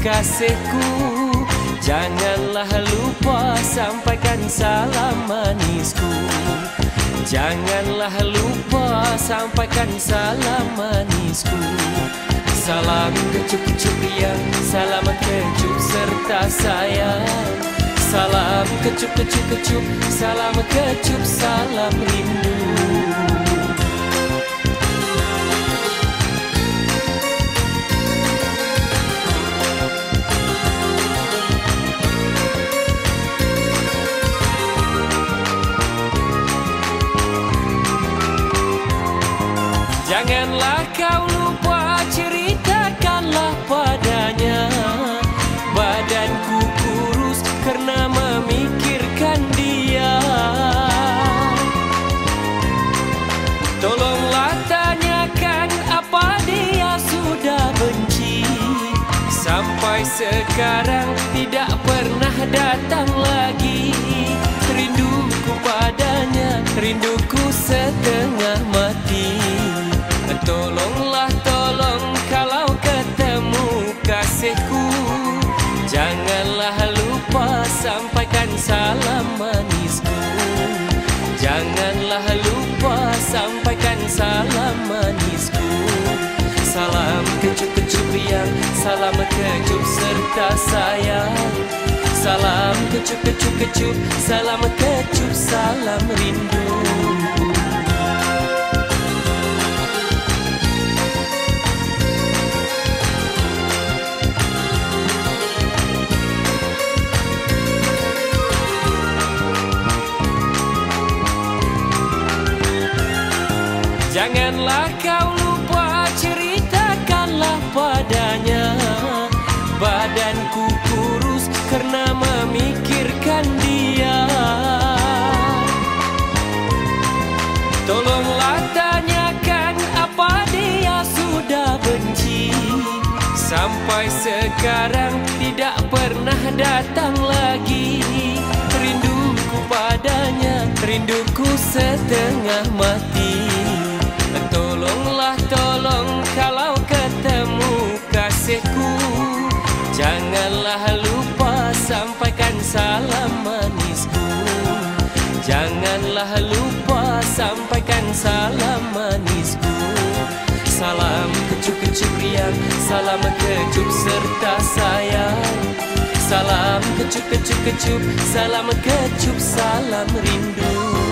kasihku. Janganlah lupa sampaikan salam manisku. Janganlah lupa sampaikan salam manisku. Salam kecup-kecup riang, salam kecup serta sayang. Salam kecup-kecup-kecup, salam kecup, salam rindu. Janganlah kau lupa, ceritakanlah padanya. Badanku kurus karena memikirkan dia. Tolonglah tanyakan apa dia sudah benci. Sampai sekarang tidak pernah datang lagi. Rinduku padanya, rinduku setengah mati. Tolonglah, tolong kalau ketemu kasihku. Janganlah lupa sampaikan salam manisku. Janganlah lupa sampaikan salam manisku. Salam kecup-kecup riang, salam kecup serta sayang. Salam kecup-kecup-kecup, salam kecup, salam rindu. Janganlah kau lupa, ceritakanlah padanya. Badanku kurus karena memikirkan dia. Tolonglah tanyakan apa dia sudah benci. Sampai sekarang tidak pernah datang lagi. Rinduku padanya, rinduku setengah mati. Tolonglah, tolong kalau ketemu kasihku. Janganlah lupa sampaikan salam manisku. Janganlah lupa sampaikan salam manisku. Salam kecup-kecup riang, salam kecup serta sayang. Salam kecup-kecup-kecup, salam kecup, salam rindu.